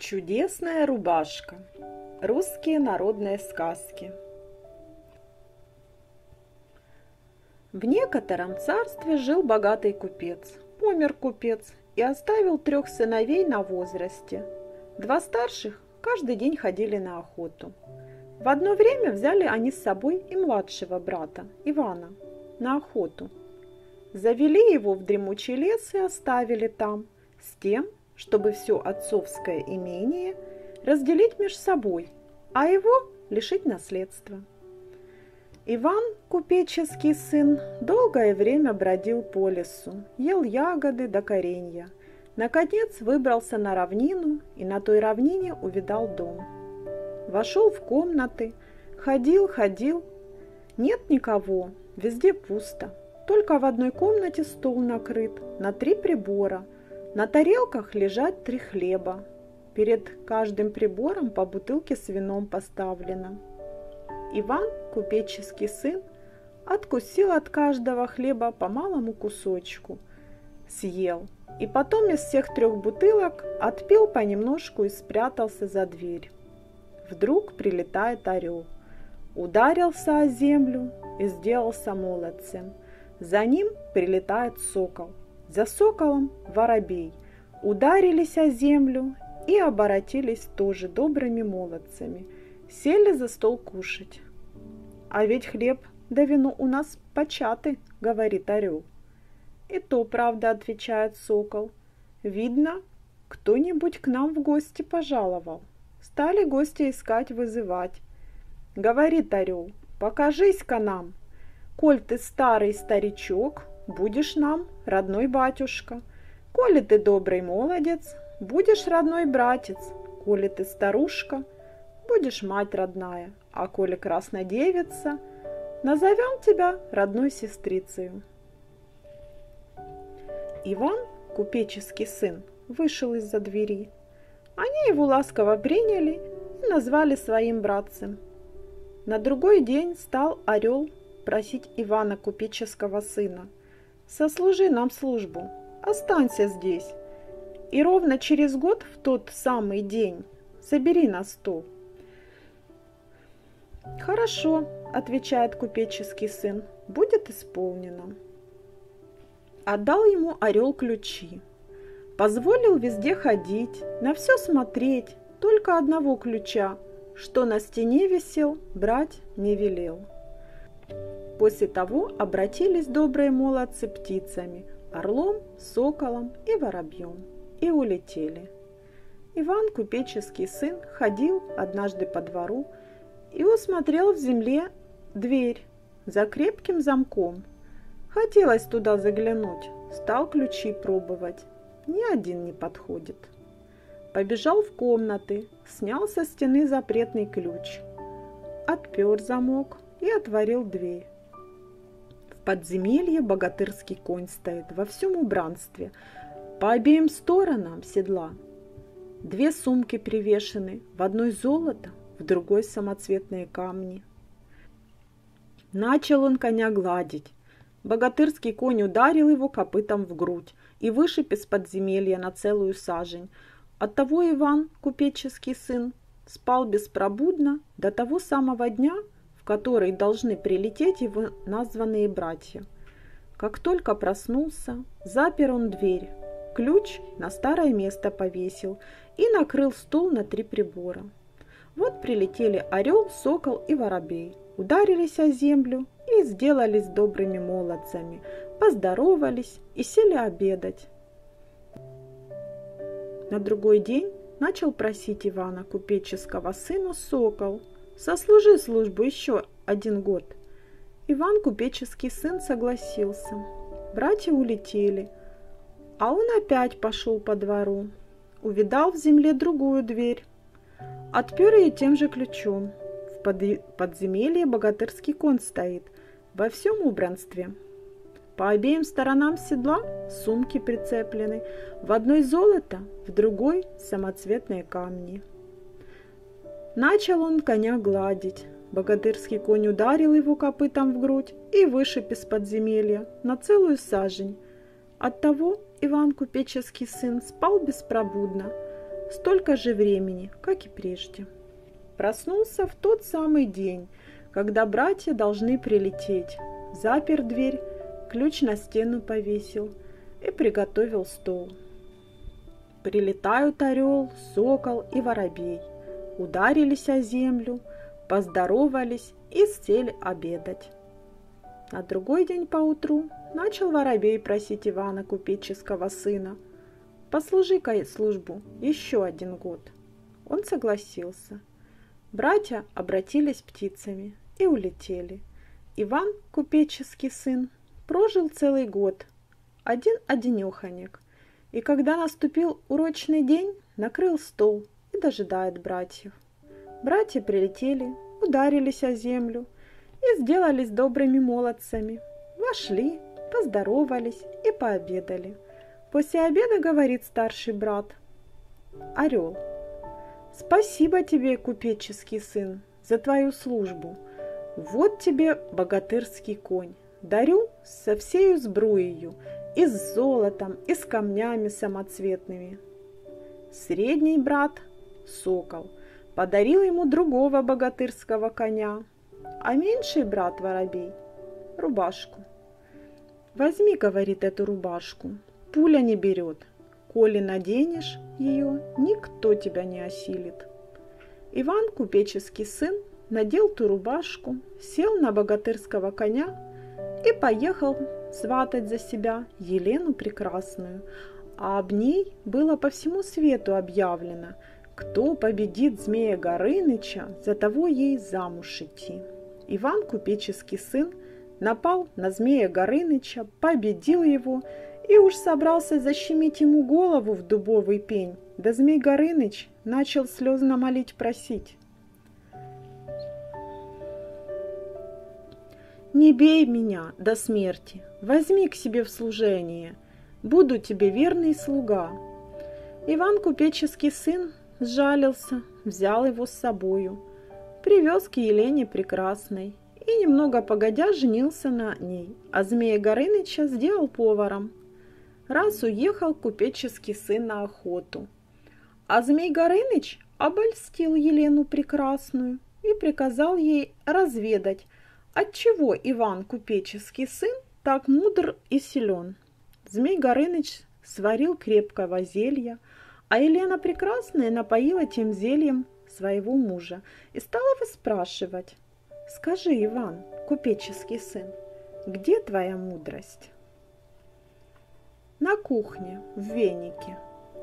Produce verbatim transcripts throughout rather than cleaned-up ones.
Чудесная рубашка. Русские народные сказки. В некотором царстве жил богатый купец. Помер купец и оставил трех сыновей на возрасте. Два старших каждый день ходили на охоту. В одно время взяли они с собой и младшего брата, Ивана, на охоту. Завели его в дремучий лес и оставили там, с тем, чтобы все отцовское имение разделить между собой, а его лишить наследства. Иван, купеческий сын, долгое время бродил по лесу, ел ягоды да коренья. Наконец выбрался на равнину и на той равнине увидал дом. Вошел в комнаты, ходил, ходил. Нет никого, везде пусто. Только в одной комнате стол накрыт на три прибора. На тарелках лежат три хлеба. Перед каждым прибором по бутылке с вином поставлено. Иван, купеческий сын, откусил от каждого хлеба по малому кусочку, съел, и потом из всех трех бутылок отпил понемножку и спрятался за дверь. Вдруг прилетает орел, ударился о землю и сделался молодцем. За ним прилетает сокол, за соколом воробей, ударились о землю и оборотились тоже добрыми молодцами, сели за стол кушать. А ведь хлеб да вино у нас початы, говорит орел. И то правда, отвечает сокол. Видно, кто-нибудь к нам в гости пожаловал. Стали гости искать, вызывать. Говорит орел, покажись-ка нам. Коль ты старый старичок, будешь нам родной батюшка. Коли ты добрый молодец, будешь родной братец. Коли ты старушка, будешь мать родная. А коли краснодевица, назовем тебя родной сестрицею. Иван, купеческий сын, вышел из-за двери. Они его ласково приняли и назвали своим братцем. На другой день стал орел просить Ивана, купеческого сына: сослужи нам службу, останься здесь, и ровно через год в тот самый день собери на стол. Хорошо, отвечает купеческий сын, будет исполнено. Отдал ему орел ключи, позволил везде ходить, на все смотреть, только одного ключа, что на стене висел, брать не велел. После того обратились добрые молодцы птицами, орлом, соколом и воробьем, и улетели. Иван, купеческий сын, ходил однажды по двору и усмотрел в земле дверь за крепким замком. Хотелось туда заглянуть, стал ключи пробовать, ни один не подходит. Побежал в комнаты, снял со стены запретный ключ, отпер замок и отворил дверь. В подземелье богатырский конь стоит во всем убранстве, по обеим сторонам седла. Две сумки привешены, в одной золото, в другой самоцветные камни. Начал он коня гладить. Богатырский конь ударил его копытом в грудь и вышиб из подземелья на целую сажень. Оттого Иван, купеческий сын, спал беспробудно до того самого дня, в который должны прилететь его названные братья. Как только проснулся, запер он дверь, ключ на старое место повесил и накрыл стол на три прибора. Вот прилетели орел, сокол и воробей, ударились о землю и сделались добрыми молодцами, поздоровались и сели обедать. На другой день начал просить Ивана, купеческого сына, сокол: сослужи службу еще один год. Иван, купеческий сын, согласился. Братья улетели, а он опять пошел по двору. Увидал в земле другую дверь, отпер ее тем же ключом. В подземелье богатырский конь стоит во всем убранстве. По обеим сторонам седла сумки прицеплены, в одной золото, в другой самоцветные камни. Начал он коня гладить. Богатырский конь ударил его копытом в грудь и вышиб из подземелья на целую сажень. Оттого Иван, купеческий сын, спал беспробудно столько же времени, как и прежде. Проснулся в тот самый день, когда братья должны прилететь. Запер дверь, ключ на стену повесил и приготовил стол. Прилетают орел, сокол и воробей. Ударились о землю, поздоровались и сели обедать. На другой день поутру начал воробей просить Ивана, купеческого сына: «Послужи-ка службу еще один год». Он согласился. Братья обратились птицами и улетели. Иван, купеческий сын, прожил целый год, один-одинеханек, и когда наступил урочный день, накрыл стол и дожидает братьев. Братья прилетели, ударились о землю и сделались добрыми молодцами. Вошли, поздоровались и пообедали. После обеда говорит старший брат: «Орел, спасибо тебе, купеческий сын, за твою службу. Вот тебе богатырский конь. Дарю со всею сбруею, и с золотом, и с камнями самоцветными». Средний брат, сокол, подарил ему другого богатырского коня, а меньший брат, воробей, рубашку. «Возьми, — говорит, — эту рубашку, пуля не берет. Коли наденешь ее, никто тебя не осилит». Иван, купеческий сын, надел ту рубашку, сел на богатырского коня и поехал сватать за себя Елену Прекрасную, а об ней было по всему свету объявлено: кто победит Змея Горыныча, за того ей замуж идти. Иван, купеческий сын, напал на Змея Горыныча, победил его и уж собрался защемить ему голову в дубовый пень, да Змей Горыныч начал слезно молить, просить: «Не бей меня до смерти, возьми к себе в служение, буду тебе верный слуга». Иван, купеческий сын, сжалился, взял его с собою, привез к Елене Прекрасной и немного погодя женился на ней, а Змея Горыныча сделал поваром. Раз уехал купеческий сын на охоту, а Змей Горыныч обольстил Елену Прекрасную и приказал ей разведать, отчего Иван, купеческий сын, так мудр и силен. Змей Горыныч сварил крепкого зелья, а Елена Прекрасная напоила тем зельем своего мужа и стала выспрашивать: «Скажи, Иван, купеческий сын, где твоя мудрость?» На кухне, в венике.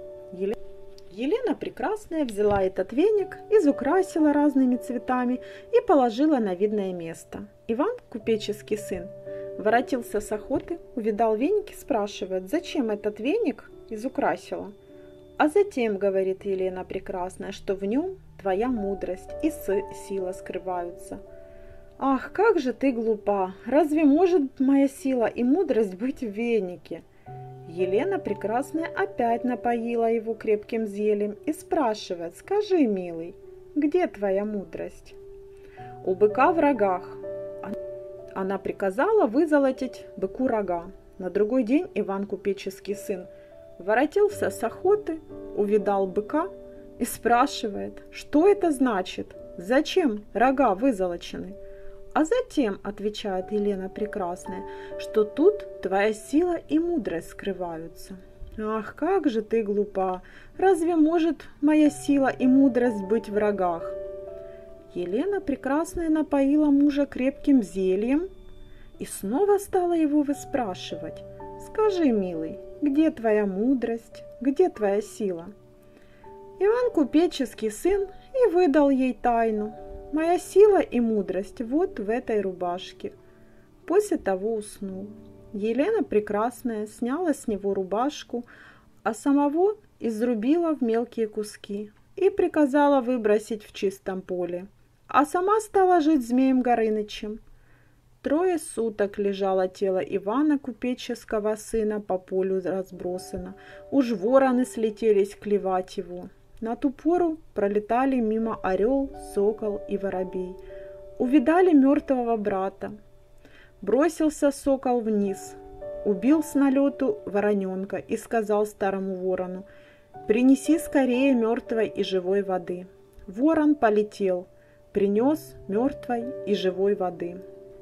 Елена Прекрасная взяла этот веник, изукрасила разными цветами и положила на видное место. Иван, купеческий сын, воротился с охоты, увидал веник и спрашивает: «Зачем этот веник изукрасила?» «А затем, — говорит Елена Прекрасная, — что в нем твоя мудрость и сила скрываются». «Ах, как же ты глупа! Разве может моя сила и мудрость быть в венике?» Елена Прекрасная опять напоила его крепким зельем и спрашивает: «Скажи, милый, где твоя мудрость?» «У быка в рогах». Она приказала вызолотить быку рога. На другой день Иван, купеческий сын, воротился с охоты, увидал быка и спрашивает: «Что это значит? Зачем рога вызолочены?» «А затем, — отвечает Елена Прекрасная, — что тут твоя сила и мудрость скрываются». «Ах, как же ты глупа! Разве может моя сила и мудрость быть в рогах?» Елена Прекрасная напоила мужа крепким зельем и снова стала его выспрашивать: «Скажи, милый, где твоя мудрость, где твоя сила?» Иван, купеческий сын, и выдал ей тайну: «Моя сила и мудрость вот в этой рубашке». После того уснул. Елена Прекрасная сняла с него рубашку, а самого изрубила в мелкие куски и приказала выбросить в чистом поле, а сама стала жить Змеем Горынычем. Трое суток лежало тело Ивана, купеческого сына, по полю разбросано, уж вороны слетелись клевать его. На ту пору пролетали мимо орел, сокол и воробей. Увидали мертвого брата. Бросился сокол вниз, убил с налету вороненка и сказал старому ворону: принеси скорее мертвой и живой воды. Ворон полетел, принес мертвой и живой воды.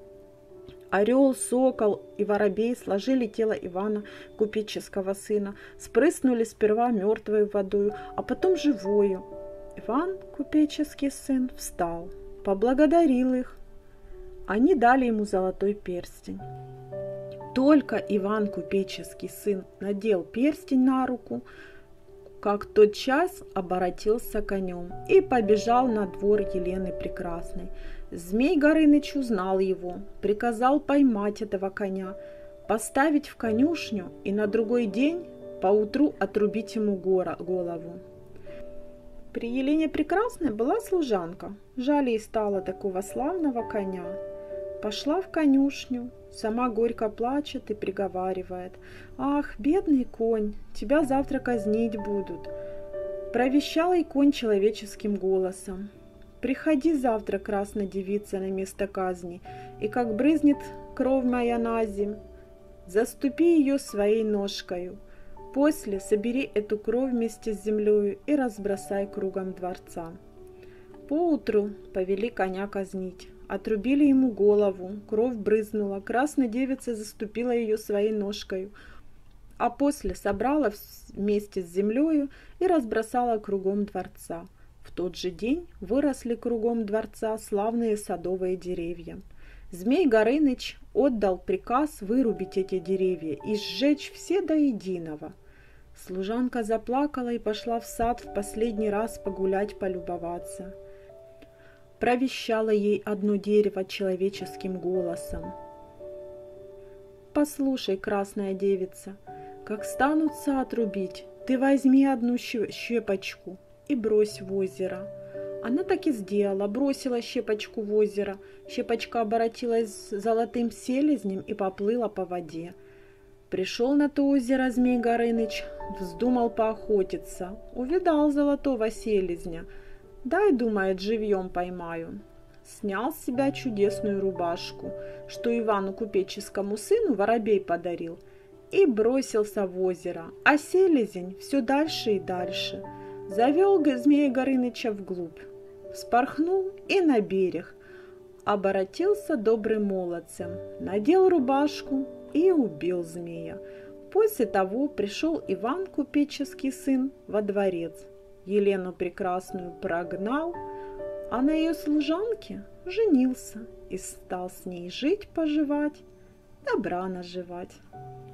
Орел, сокол и воробей сложили тело Ивана, купеческого сына, спрыснули сперва мертвой водою, а потом живою. Иван, купеческий сын, встал, поблагодарил их. Они дали ему золотой перстень. Только Иван, купеческий сын, надел перстень на руку, как тотчас оборотился конем и побежал на двор Елены Прекрасной. Змей Горыныч узнал его, приказал поймать этого коня, поставить в конюшню и на другой день поутру отрубить ему голову. При Елене Прекрасной была служанка, жаль ей стало такого славного коня. Пошла в конюшню, сама горько плачет и приговаривает: «Ах, бедный конь, тебя завтра казнить будут». Провещал ей конь человеческим голосом: «Приходи завтра, красная девица, на место казни, и как брызнет кровь моя на земь, заступи ее своей ножкою. После собери эту кровь вместе с землею и разбросай кругом дворца». Поутру повели коня казнить. Отрубили ему голову, кровь брызнула, красная девица заступила ее своей ножкою, а после собрала вместе с землею и разбросала кругом дворца. В тот же день выросли кругом дворца славные садовые деревья. Змей Горыныч отдал приказ вырубить эти деревья и сжечь все до единого. Служанка заплакала и пошла в сад в последний раз погулять, полюбоваться. Провещала ей одно дерево человеческим голосом: «Послушай, красная девица, как станут сад рубить, ты возьми одну щепочку и брось в озеро». Она так и сделала, бросила щепочку в озеро. Щепочка оборотилась золотым селезнем и поплыла по воде. Пришел на то озеро Змей Горыныч, вздумал поохотиться, увидал золотого селезня. «Дай, — думает, — живьем поймаю». Снял с себя чудесную рубашку, что Ивану, купеческому сыну, воробей подарил, и бросился в озеро, а селезень все дальше и дальше. Завел Змея Горыныча вглубь, вспорхнул и на берег, оборотился добрым молодцем, надел рубашку и убил змея. После того пришел Иван, купеческий сын, во дворец. Елену Прекрасную прогнал, а на ее служанке женился и стал с ней жить-поживать, добра наживать.